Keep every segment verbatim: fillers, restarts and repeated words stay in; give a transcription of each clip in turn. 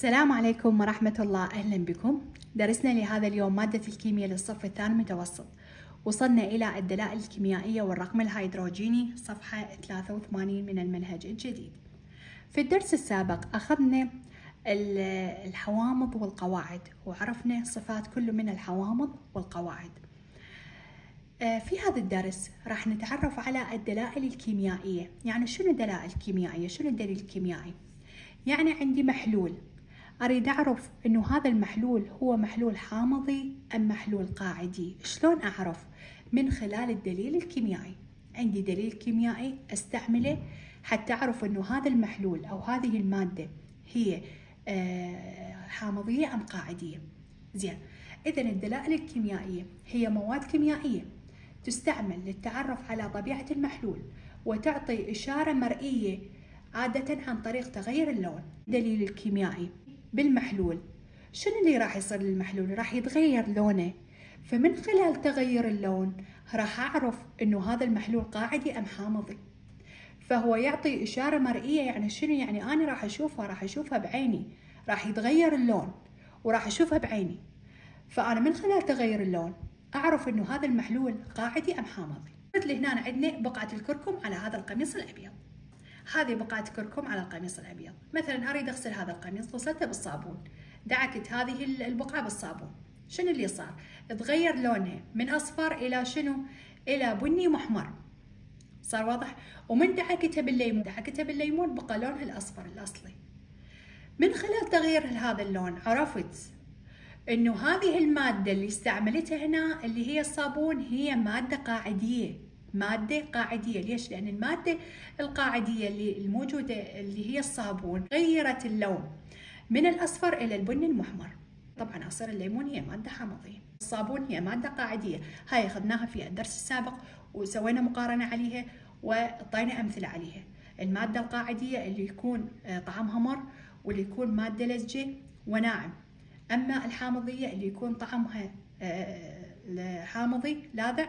السلام عليكم ورحمة الله، أهلا بكم. درسنا لهذا اليوم مادة الكيمياء للصف الثاني متوسط. وصلنا إلى الدلائل الكيميائية والرقم الهيدروجيني صفحة ثلاثة وثمانين من المنهج الجديد. في الدرس السابق أخذنا الحوامض والقواعد وعرفنا صفات كل من الحوامض والقواعد. في هذا الدرس راح نتعرف على الدلائل الكيميائية. يعني شنو دلائل كيميائية؟ شنو الدليل الكيميائي؟ يعني عندي محلول، أريد أعرف إنه هذا المحلول هو محلول حامضي أم محلول قاعدي. شلون أعرف؟ من خلال الدليل الكيميائي. عندي دليل كيميائي أستعمله حتى أعرف إنه هذا المحلول أو هذه المادة هي حامضية أم قاعدية. زين، إذن الدلائل الكيميائية هي مواد كيميائية تستعمل للتعرف على طبيعة المحلول وتعطي إشارة مرئية عادة عن طريق تغير اللون. الدليل الكيميائي بالمحلول، شنو اللي راح يصير للمحلول؟ راح يتغير لونه، فمن خلال تغير اللون راح أعرف إنه هذا المحلول قاعدي أم حامضي. فهو يعطي إشارة مرئية. يعني شنو؟ يعني أنا راح أشوفها راح أشوفها بعيني، راح يتغير اللون وراح أشوفها بعيني. فأنا من خلال تغير اللون أعرف إنه هذا المحلول قاعدي أم حامضي. مثل هنا عندنا بقعة الكركم على هذا القميص الأبيض. هذه بقعة كركم على القميص الأبيض. مثلا أريد أغسل هذا القميص، غسلته بالصابون، دعكت هذه البقعة بالصابون. شنو اللي صار؟ تغير لونها من أصفر إلى شنو؟ إلى بني محمر. صار واضح؟ ومن دعكتها بالليمون دعكتها بالليمون بقى لونها الأصفر الأصلي. من خلال تغيير هذا اللون عرفت إنه هذه المادة اللي استعملتها هنا اللي هي الصابون هي مادة قاعدية. مادة قاعدية. ليش؟ لأن المادة القاعدية اللي الموجودة اللي هي الصابون غيرت اللون من الأصفر إلى البني المحمر. طبعا عصير الليمون هي مادة حامضية، الصابون هي مادة قاعدية. هاي أخذناها في الدرس السابق وسوينا مقارنة عليها وأعطينا أمثلة عليها. المادة القاعدية اللي يكون طعمها مر واللي يكون مادة لزجة وناعم، أما الحامضية اللي يكون طعمها حامضي لاذع.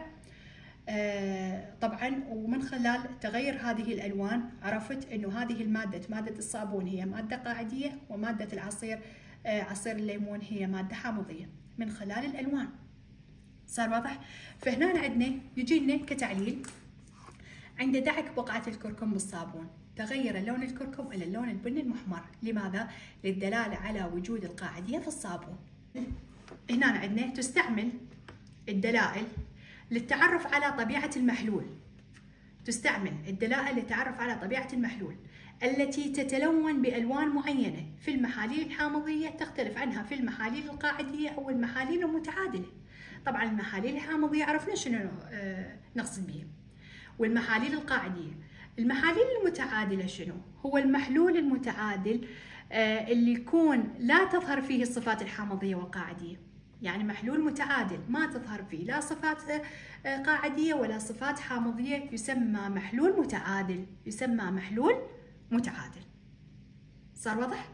آه طبعا ومن خلال تغير هذه الألوان عرفت إنه هذه المادة مادة الصابون هي مادة قاعدية ومادة العصير آه عصير الليمون هي مادة حامضية من خلال الألوان. صار واضح؟ فهنا عندنا يجي لنا كتعليل. عند دعك بقعة الكركم بالصابون تغير لون الكركم إلى اللون البني المحمر. لماذا؟ للدلالة على وجود القاعدية في الصابون. هنا عندنا تستعمل الدلائل للتعرف على طبيعة المحلول. تستعمل الدلائل للتعرف على طبيعة المحلول التي تتلون بألوان معينة. في المحاليل الحامضية تختلف عنها في المحاليل القاعدية أو المحاليل المتعادلة. طبعا المحاليل الحامضية عرفنا شنو آه نقصد بها، والمحاليل القاعدية. المحاليل المتعادلة شنو؟ هو المحلول المتعادل آه اللي يكون لا تظهر فيه الصفات الحامضية والقاعدية. يعني محلول متعادل ما تظهر فيه لا صفات قاعدية ولا صفات حامضية يسمى محلول متعادل. يسمى محلول متعادل. صار واضح؟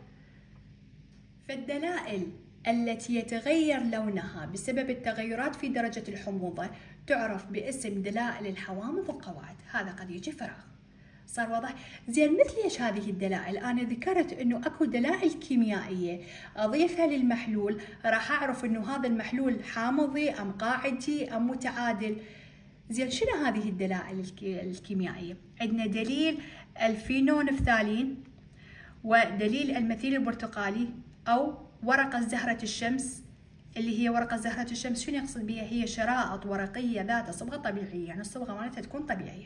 فالدلائل التي يتغير لونها بسبب التغيرات في درجة الحموضة تعرف باسم دلائل الحوامض والقواعد. هذا قد يجي فراغ. صار واضح؟ زين، مثل ايش هذه الدلائل؟ انا ذكرت انه اكو دلائل كيميائيه اضيفها للمحلول راح اعرف انه هذا المحلول حامضي ام قاعدي ام متعادل. زين، شنو هذه الدلائل الكيميائيه؟ عندنا دليل الفينونفثالين ودليل المثيل البرتقالي او ورقه زهره الشمس. اللي هي ورقه زهره الشمس شنو يقصد بها؟ هي شرائط ورقيه ذات صبغه طبيعيه، يعني الصبغه مالتها تكون طبيعيه.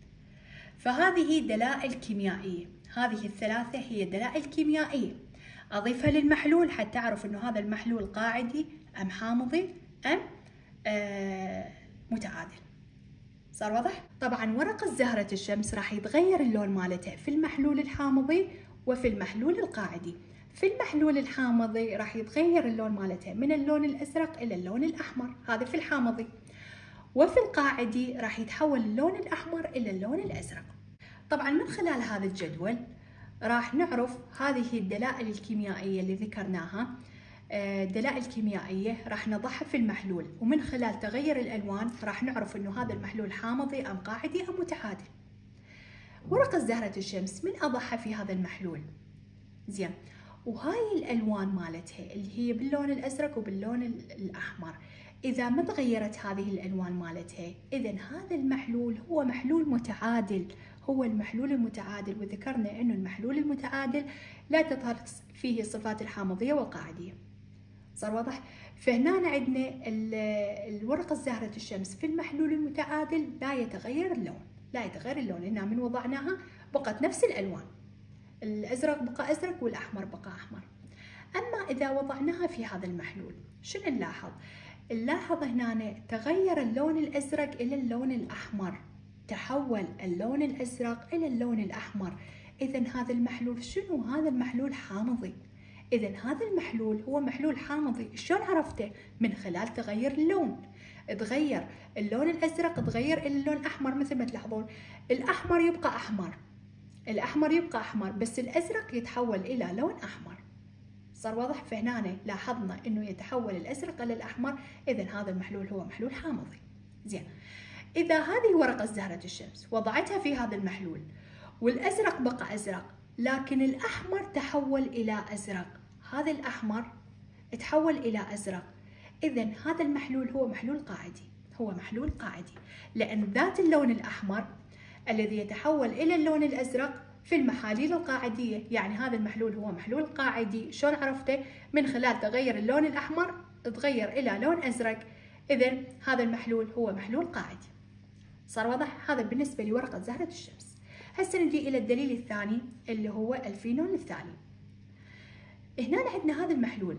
فهذه دلائل كيميائية. هذه الثلاثة هي دلائل كيميائية أضيفها للمحلول حتى أعرف أنه هذا المحلول قاعدي أم حامضي أم آه متعادل. صار واضح؟ طبعا ورقة زهرة الشمس راح يتغير اللون مالتها في المحلول الحامضي وفي المحلول القاعدي. في المحلول الحامضي راح يتغير اللون مالتها من اللون الأزرق إلى اللون الأحمر، هذا في الحامضي. وفي القاعدي راح يتحول اللون الأحمر إلى اللون الأزرق. طبعا من خلال هذا الجدول راح نعرف هذه الدلائل الكيميائية اللي ذكرناها. دلائل كيميائية راح نضعها في المحلول، ومن خلال تغير الألوان راح نعرف إنه هذا المحلول حامضي أم قاعدي أم متعادل. ورقة زهرة الشمس من أضعها في هذا المحلول؟ زين، وهاي الألوان مالتها اللي هي باللون الأزرق وباللون الأحمر إذا ما تغيرت هذه الألوان مالتها، إذا هذا المحلول هو محلول متعادل، هو المحلول المتعادل. وذكرنا إنه المحلول المتعادل لا تظهر فيه الصفات الحامضية والقاعدية. صار واضح؟ فهنا عندنا الورقة زهرة الشمس في المحلول المتعادل لا يتغير اللون، لا يتغير اللون لأنها من وضعناها بقت نفس الألوان، الأزرق بقى أزرق والأحمر بقى أحمر. أما إذا وضعناها في هذا المحلول شنو نلاحظ؟ نلاحظ هنا تغير اللون الأزرق إلى اللون الأحمر، تحول اللون الأزرق إلى اللون الأحمر. إذا هذا المحلول شنو؟ هذا المحلول حامضي. إذا هذا المحلول هو محلول حامضي. شلون عرفته؟ من خلال تغير اللون. تغير اللون الأزرق تغير إلى اللون الأحمر، مثل ما تلاحظون الأحمر يبقى أحمر، الأحمر يبقى أحمر، بس الأزرق يتحول إلى لون أحمر. صار واضح؟ فهنا لاحظنا إنه يتحول الأزرق إلى الأحمر، إذا هذا المحلول هو محلول حامضي. زين، إذا هذه ورقة زهرة الشمس وضعتها في هذا المحلول والأزرق بقى أزرق، لكن الأحمر تحول إلى أزرق، هذا الأحمر تحول إلى أزرق، إذا هذا المحلول هو محلول قاعدي، هو محلول قاعدي، لأن ذات اللون الأحمر الذي يتحول إلى اللون الأزرق في المحاليل القاعدية، يعني هذا المحلول هو محلول قاعدي. شلون عرفته؟ من خلال تغير اللون الأحمر تغير إلى لون أزرق، إذا هذا المحلول هو محلول قاعدي. صار واضح؟ هذا بالنسبة لورقة زهرة الشمس. هسه نجي إلى الدليل الثاني اللي هو الفينول الثاني. هنا عندنا هذا المحلول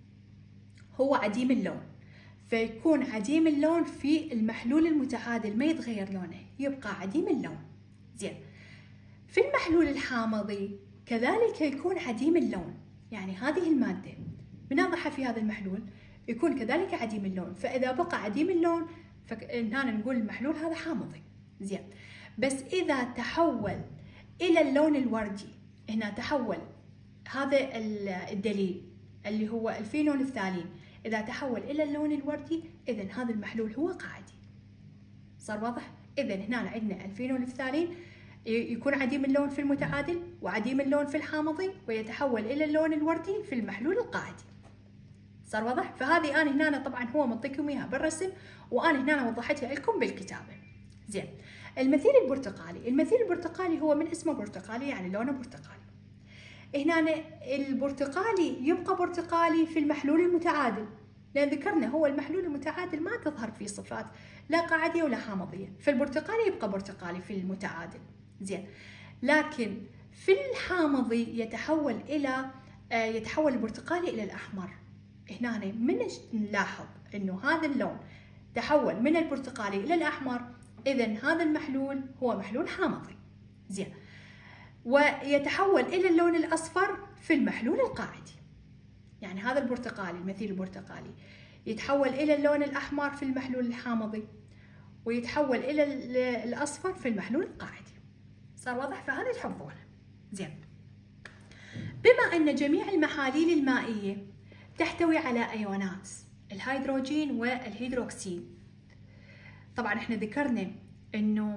هو عديم اللون، فيكون عديم اللون في المحلول المتعادل، ما يتغير لونه، يبقى عديم اللون. زين، في المحلول الحامضي كذلك يكون عديم اللون، يعني هذه المادة بنضعها في هذا المحلول يكون كذلك عديم اللون، فإذا بقى عديم اللون فهنا نقول المحلول هذا حامضي. زين، بس إذا تحول إلى اللون الوردي، هنا تحول هذا الدليل اللي هو الفينول الثاني، إذا تحول إلى اللون الوردي إذا هذا المحلول هو قاعدي. صار واضح؟ إذا هنا عندنا الفينول الثاني يكون عديم اللون في المتعادل وعديم اللون في الحامضي، ويتحول إلى اللون الوردي في المحلول القاعدي. صار واضح؟ فهذه أنا هنا طبعا هو منطيكم إياها بالرسم، وأنا هنا وضحتها لكم بالكتابة. زين، المثيل البرتقالي، المثيل البرتقالي هو من اسمه برتقالي يعني لونه برتقالي. هنا البرتقالي يبقى برتقالي في المحلول المتعادل، لأن ذكرنا هو المحلول المتعادل ما تظهر فيه صفات لا قاعدية ولا حامضية، فالبرتقالي يبقى برتقالي في المتعادل. زين، لكن في الحامضي يتحول إلى يتحول البرتقالي إلى الأحمر. هنا من نلاحظ إنه هذا اللون تحول من البرتقالي إلى الأحمر، إذا هذا المحلول هو محلول حامضي. زين، ويتحول إلى اللون الأصفر في المحلول القاعدي، يعني هذا البرتقالي المثيل البرتقالي يتحول إلى اللون الأحمر في المحلول الحامضي، ويتحول إلى الأصفر في المحلول القاعدي. صار واضح؟ فهذا تحفظونه. زين، بما أن جميع المحاليل المائية تحتوي على أيونات الهيدروجين والهيدروكسيل، طبعا احنا ذكرنا انه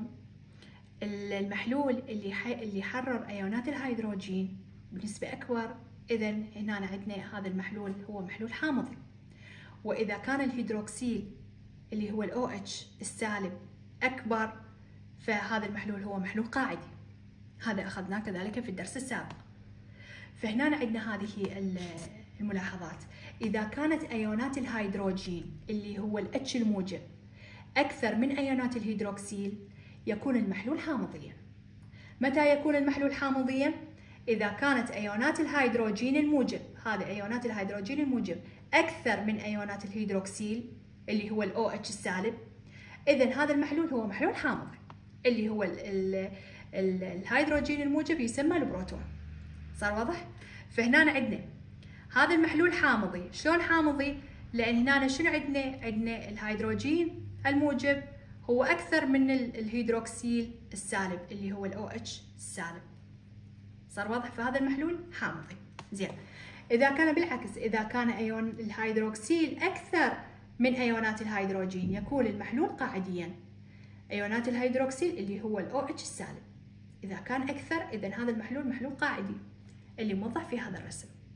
المحلول اللي اللي يحرر ايونات الهيدروجين بنسبة اكبر، اذا هنا عندنا هذا المحلول هو محلول حامضي. واذا كان الهيدروكسيل اللي هو الاو اتش السالب اكبر، فهذا المحلول هو محلول قاعدي. هذا اخذناه كذلك في الدرس السابق. فهنا عندنا هذه الملاحظات. اذا كانت ايونات الهيدروجين اللي هو الاتش الموجب اكثر من ايونات الهيدروكسيل يكون المحلول حامضيا. متى يكون المحلول حامضيا؟ إذا كانت أيونات الهيدروجين الموجب، هذه أيونات الهيدروجين الموجب أكثر من أيونات الهيدروكسيل اللي هو ال أو إتش السالب، إذن هذا المحلول هو محلول حامضي، اللي هو ال ال ال الهيدروجين الموجب يسمى البروتون. صار واضح؟ فهنا عندنا هذا المحلول حامضي. شلون حامضي؟ لأن هنا شنو عندنا؟ عندنا الهيدروجين الموجب هو أكثر من الهيدروكسيل السالب اللي هو ال أو إتش السالب. صار واضح؟ فهذا المحلول حامضي. زين، إذا كان بالعكس، إذا كان أيون الهيدروكسيل أكثر من أيونات الهيدروجين يكون المحلول قاعديا. أيونات الهيدروكسيل اللي هو ال أو إتش السالب إذا كان أكثر، إذا هذا المحلول محلول قاعدي اللي موضح في هذا الرسم.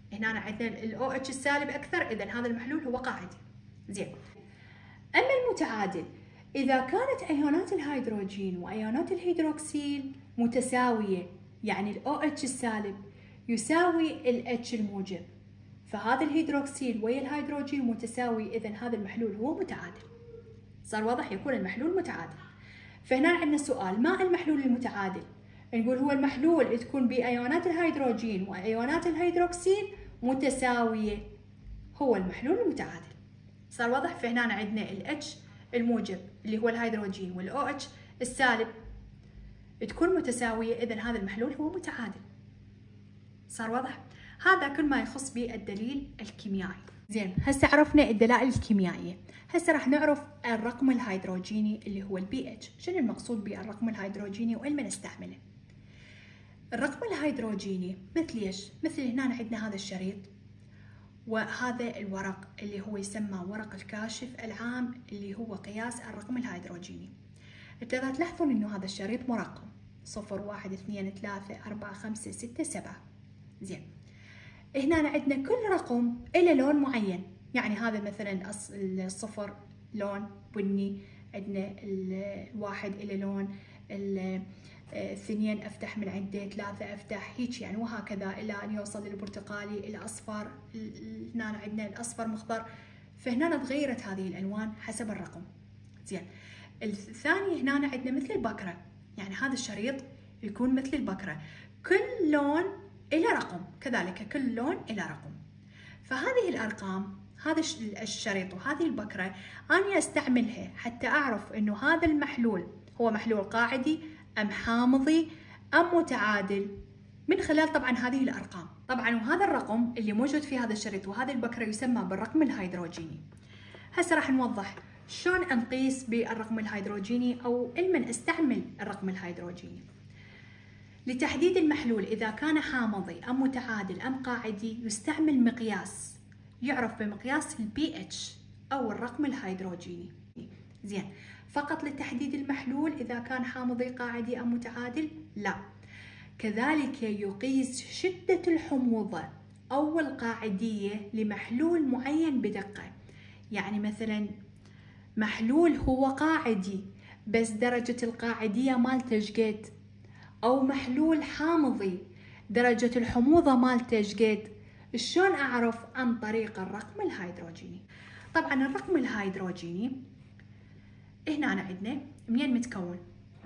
هنا عندنا ال OH السالب أكثر، إذا هذا المحلول هو قاعدي. زين. أما المتعادل، إذا كانت أيونات الهيدروجين وأيونات الهيدروكسيل متساوية، يعني ال OH السالب يساوي ال H الموجب، فهذا الهيدروكسيل ويا الهيدروجين متساوي، إذا هذا المحلول هو متعادل. صار واضح؟ يكون المحلول متعادل. فهنا عندنا سؤال، ما المحلول المتعادل؟ نقول هو المحلول تكون بأيونات الهيدروجين وأيونات الهيدروكسيل متساوية، هو المحلول المتعادل. صار واضح؟ فهنا عندنا ال H الموجب اللي هو الهيدروجين وال OH السالب تكون متساوية، إذا هذا المحلول هو متعادل. صار واضح؟ هذا كل ما يخص بالدليل الكيميائي. زين، هسه عرفنا الدلائل الكيميائية، هسه راح نعرف الرقم الهيدروجيني اللي هو البي اتش. شنو المقصود بالرقم الهيدروجيني وين نستعمله؟ الرقم الهيدروجيني مثل ايش؟ مثل هنا عندنا هذا الشريط، وهذا الورق اللي هو يسمى ورق الكاشف العام اللي هو قياس الرقم الهيدروجيني. انتوا تلاحظون انه هذا الشريط مرقم صفر واحد اثنين ثلاثة أربعة خمسة ستة سبعة. زين، هنا عندنا كل رقم له لون معين، يعني هذا مثلا الصفر لون بني، عندنا الواحد له لون، الاثنين افتح من عنده، ثلاثة افتح، هيك يعني، وهكذا الى ان يوصل للبرتقالي، الاصفر، هنا عندنا الاصفر مخضر، فهنا تغيرت هذه الالوان حسب الرقم. زين، الثاني هنا عندنا مثل البكرة، يعني هذا الشريط يكون مثل البكرة، كل لون إلى رقم، كذلك كل لون إلى رقم. فهذه الأرقام، هذا الشريط وهذه البكرة أنا أستعملها حتى أعرف إنه هذا المحلول هو محلول قاعدي أم حامضي أم متعادل، من خلال طبعا هذه الأرقام. طبعا وهذا الرقم اللي موجود في هذا الشريط وهذه البكرة يسمى بالرقم الهيدروجيني. هسه راح نوضح شلون نقيس بالرقم الهيدروجيني أو لمن استعمل الرقم الهيدروجيني. لتحديد المحلول إذا كان حامضي أم متعادل أم قاعدي يستعمل مقياس يعرف بمقياس البي اتش أو الرقم الهيدروجيني. زين، فقط لتحديد المحلول إذا كان حامضي قاعدي أم متعادل؟ لا، كذلك يقيس شدة الحموضة أو القاعدية لمحلول معين بدقة. يعني مثلا محلول هو قاعدي بس درجة القاعدية مالته شقد، أو محلول حامضي درجة الحموضة مالته شقد. شلون أعرف؟ عن طريق الرقم الهيدروجيني. طبعا الرقم الهيدروجيني هنا عندنا منين متكون؟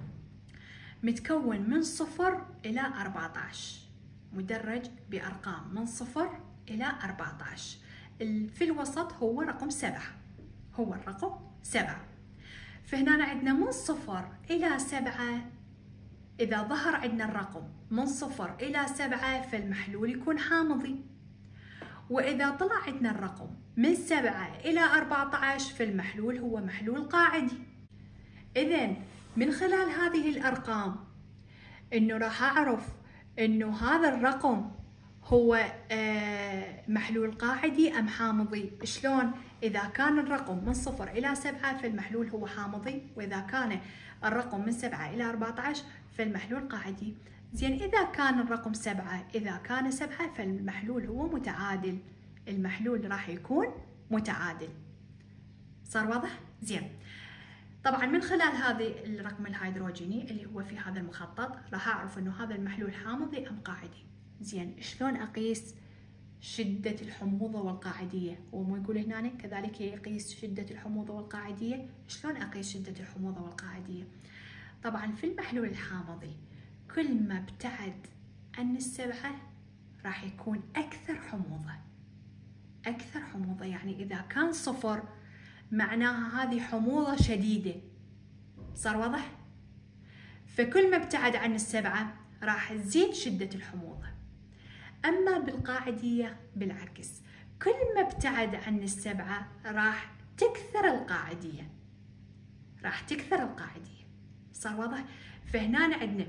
متكون من صفر إلى أربعة عشر، مدرج بأرقام من صفر إلى أربعة عشر. في الوسط هو رقم سبعة، هو الرقم سبعة. فهنا عندنا من صفر إلى سبعة، إذا ظهر عندنا الرقم من صفر إلى سبعة فالمحلول يكون حامضي، وإذا طلع عندنا الرقم من سبعة إلى أربعة عشر فالمحلول هو محلول قاعدي. إذن من خلال هذه الأرقام إنه راح أعرف إنه هذا الرقم هو محلول قاعدي أم حامضي. شلون؟ إذا كان الرقم من صفر إلى سبعة فالمحلول هو حامضي، وإذا كان الرقم من سبعة إلى أربعة عشر فالمحلول قاعدي. زين، إذا كان الرقم سبعة، إذا كان سبعة فالمحلول هو متعادل، المحلول راح يكون متعادل. صار واضح؟ زين، طبعا من خلال هذه الرقم الهيدروجيني اللي هو في هذا المخطط راح أعرف إنه هذا المحلول حامضي أم قاعدي. زين، شلون أقيس شدة الحموضة والقاعدية؟ ومو يقول هنا كذلك يقيس شدة الحموضة والقاعدية. شلون أقيس شدة الحموضة والقاعدية؟ طبعا في المحلول الحامضي كل ما ابتعد عن السبعة راح يكون أكثر حموضة، أكثر حموضة. يعني إذا كان صفر معناها هذه حموضة شديدة. صار واضح؟ فكل ما ابتعد عن السبعة راح تزيد شدة الحموضة. أما بالقاعدية بالعكس، كل ما ابتعد عن السبعة راح تكثر القاعدية، راح تكثر القاعدية. صار واضح؟ فهنا عندنا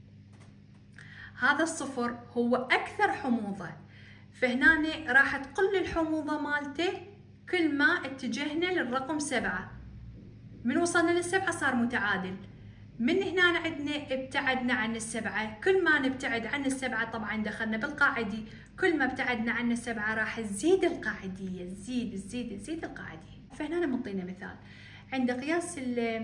هذا الصفر هو أكثر حموضة، فهنا راح تقل الحموضة مالته كل ما اتجهنا للرقم سبعة. من وصلنا للسبعة صار متعادل، من هنا عندنا ابتعدنا عن السبعة، كل ما نبتعد عن السبعة طبعا دخلنا بالقاعدي، كل ما ابتعدنا عن السبعة راح تزيد القاعدية، تزيد تزيد تزيد القاعدية. فهنا منطينا مثال عند قياس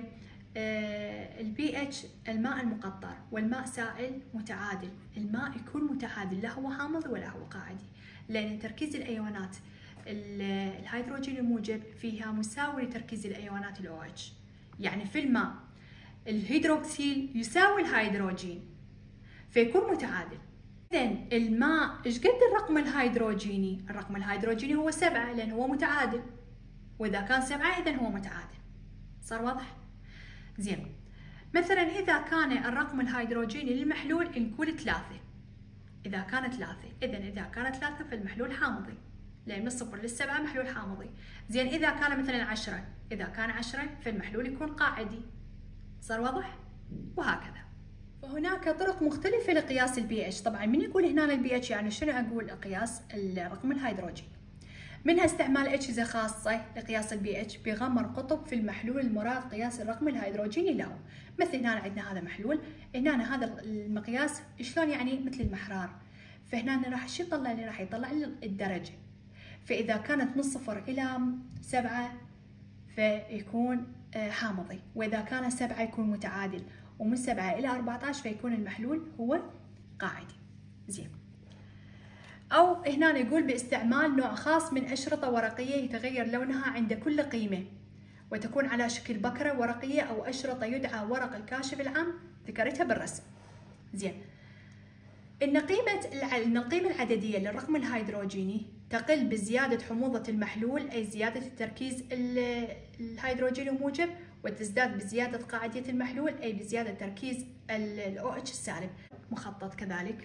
البي اتش الماء المقطر والماء سائل متعادل، الماء يكون متعادل لا هو حامضي ولا هو قاعدي، لأن تركيز الأيونات الهيدروجين الموجب فيها مساوي لتركيز الأيونات ال أو إتش، يعني في الماء الهيدروكسيل يساوي الهيدروجين فيكون متعادل. إذن الماء إيش قد الرقم الهيدروجيني؟ الرقم الهيدروجيني هو سبعة لأن هو متعادل، وإذا كان سبعة إذن هو متعادل. صار واضح؟ زين. مثلا إذا كان الرقم الهيدروجيني للمحلول نقول ثلاثة، إذا كان ثلاثة إذن إذا كان ثلاثة فالمحلول حامضي، لأن من الصفر للسبعة محلول حامضي. زين إذا كان مثلا عشرة، إذا كان عشرة فالمحلول يكون قاعدي. صار واضح؟ وهكذا. فهناك طرق مختلفة لقياس البي اتش، طبعا من يقول هنا البي اتش يعني شنو أقول قياس الرقم الهيدروجيني. منها استعمال أجهزة خاصة لقياس البي اتش بغمر قطب في المحلول المراد قياس الرقم الهيدروجيني له. مثل هنا عندنا هذا محلول، هنا هذا المقياس شلون يعني مثل المحرار، فهنا راح شو يطلع لي؟ راح يطلع لي الدرجة. فإذا كانت من صفر إلى سبعة فيكون حامضي، وإذا كان سبعة يكون متعادل، ومن سبعة إلى أربعة عشر فيكون المحلول هو قاعدي. زين. أو هنا يقول باستعمال نوع خاص من أشرطة ورقية يتغير لونها عند كل قيمة، وتكون على شكل بكرة ورقية أو أشرطة يدعى ورق الكاشف العام، ذكرتها بالرسم. زين. إن قيمة إن القيمة العددية للرقم الهيدروجيني تقل بزيادة حموضة المحلول، أي زيادة التركيز الهيدروجين الموجب، وتزداد بزيادة قاعدية المحلول، أي بزيادة تركيز ال أو إتش السالب. مخطط كذلك.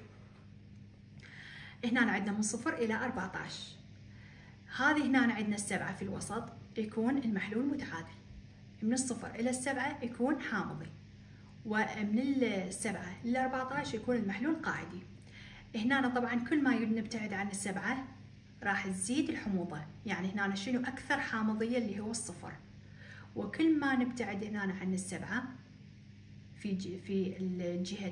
هنا عندنا من صفر إلى أربعة عشر، هذه هنا عندنا السبعة في الوسط يكون المحلول متعادل، من الصفر إلى السبعة يكون حامضي، ومن السبعة إلى أربعة عشر يكون المحلول قاعدي. هنا طبعا كل ما نبتعد عن السبعة راح تزيد الحموضة، يعني هنا شنو أكثر حامضية اللي هو الصفر، وكل ما نبتعد هنا عن السبعة في في جهة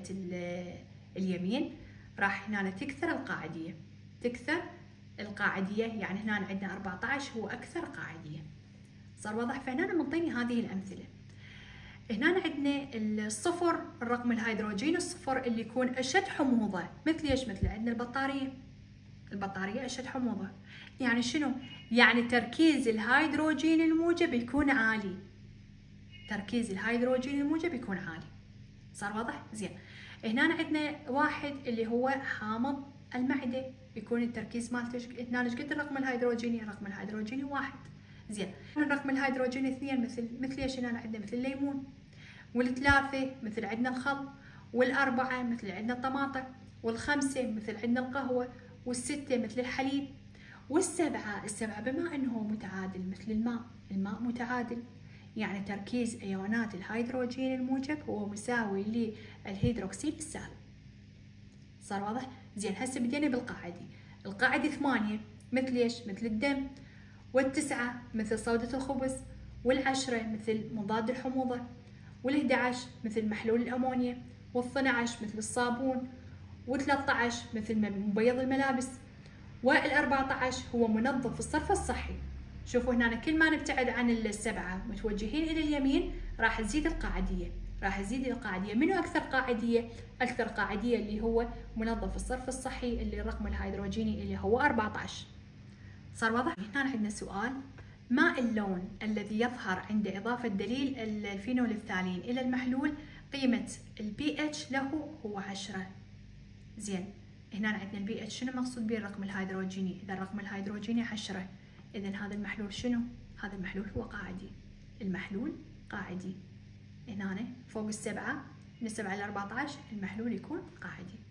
اليمين راح هنا تكثر القاعدية، تكثر القاعدية، يعني هنا عندنا أربعة عشر هو أكثر قاعدية. صار واضح؟ فهنا منطيني هذه الأمثلة. هنا عندنا الصفر الرقم الهيدروجيني الصفر اللي يكون أشد حموضة، مثل ايش؟ مثل عندنا البطارية، البطارية أشد حموضة، يعني شنو؟ يعني تركيز الهيدروجين الموجب يكون عالي، تركيز الهيدروجين الموجب يكون عالي. صار واضح؟ زين. هنا عندنا واحد اللي هو حامض المعدة، يكون التركيز مالته هنا ايش قد الرقم الهيدروجيني؟ الرقم الهيدروجيني واحد. زين. الرقم الهيدروجيني اثنين، مثل مثل ايش هنا عندنا؟ مثل الليمون. والثلاثة مثل عندنا الخل. والأربعة مثل عندنا الطماطم. والخمسة مثل عندنا القهوة. والستة مثل الحليب. والسبعة، السبعة بما انه متعادل مثل الماء، الماء متعادل، يعني تركيز ايونات الهيدروجين الموجب هو مساوي للهيدروكسيل السالب. صار واضح؟ زين. هسه بدينا بالقاعدي. القاعدي ثمانية مثل ايش؟ مثل الدم. والتسعة مثل صودة الخبز. والعشرة مثل مضاد الحموضة. والإحدى عشر مثل محلول الأمونيا. والاثنى عشر مثل الصابون. وثلاثة عشر مثل مبيض الملابس. والأربعة عشر هو منظف الصرف الصحي. شوفوا هنا كل ما نبتعد عن السبعة متوجهين إلى اليمين راح تزيد القاعدية، راح تزيد القاعدية. منو أكثر قاعدية؟ أكثر قاعدية اللي هو منظف الصرف الصحي اللي الرقم الهيدروجيني اللي هو أربعة عشر. صار واضح؟ هنا عندنا سؤال: ما اللون الذي يظهر عند إضافة دليل الفينولفتالين إلى المحلول قيمة البي اتش له هو عشرة؟ زين. هنا عندنا البي اتش شنو مقصود به؟ الرقم الهيدروجيني. إذا الرقم الهيدروجيني عشرة إذن هذا المحلول شنو؟ هذا المحلول هو قاعدي، المحلول قاعدي. هنا فوق السبعة، من السبعة إلى أربعة عشر المحلول يكون قاعدي.